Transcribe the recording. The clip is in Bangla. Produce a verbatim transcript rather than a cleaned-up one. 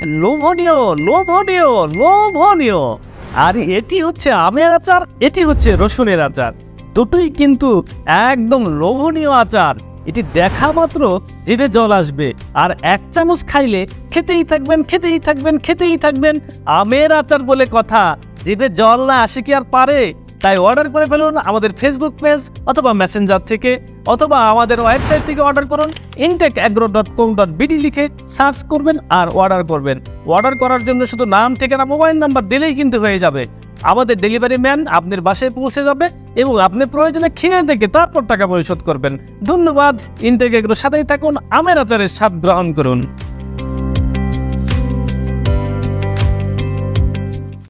লোভনীয় লোভনীয় লোভনীয়। আর এটি হচ্ছে আমের আচার, এটি হচ্ছে রসুনের আচার। দুটোই কিন্তু একদম লোভনীয় আচার। এটি দেখা মাত্র জিভে জল আসবে, আর এক চামচ খাইলে খেতেই থাকবেন খেতেই থাকবেন খেতেই থাকবেন। আমের আচার বলে কথা, জিভে জল না আসে কি আর পারে? তাই অর্ডার করে ফেলুন আমাদের ফেসবুক পেজ অথবা মেসেঞ্জার থেকে, অথবা আমাদের ওয়েবসাইট থেকে অর্ডার করুন। Intech Agro dot com dot BD লিখে সার্চ করবেন আর অর্ডার করবেন। অর্ডার করার জন্য শুধু নাম, ঠিকানা, মোবাইল নাম্বার দিলেই কিন্তু হয়ে যাবে। আমাদের ডেলিভারি ম্যান আপনার বাসায় পৌঁছে যাবে এবং আপনি প্রয়োজনে খেয়ে দেখে তারপর টাকা পরিশোধ করবেন। ধন্যবাদ। ইনটেক অ্যাগ্রোর সাথেই থাকুন, আমের আচারের স্বাদ গ্রহণ করুন।